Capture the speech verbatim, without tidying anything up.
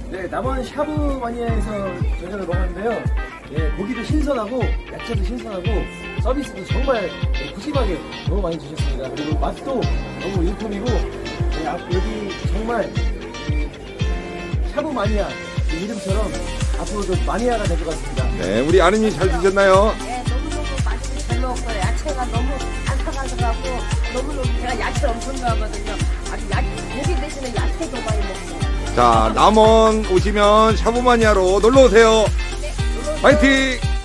네, 남원 샤브 마니아에서 저녁을 먹었는데요. 예, 고기도 신선하고 야채도 신선하고 서비스도 정말 푸짐하게 너무 많이 주셨습니다. 그리고 맛도 너무 일품이고 예, 앞- 여기 정말 이 샤브 마니아 이 이름처럼 앞으로도 마니아가 될 것 같습니다. 네, 우리 아름이 잘 드셨나요? 네, 너무너무 맛있게 잘 먹었고요. 야채가 너무 아삭아삭하고 너무너무 제가 야채 엄청 좋아하거든요. 아주 야, 고기 대신에 야채도 많이 먹어요. 자, 남원 오시면 샤브마니아로 놀러 오세요. 파이팅!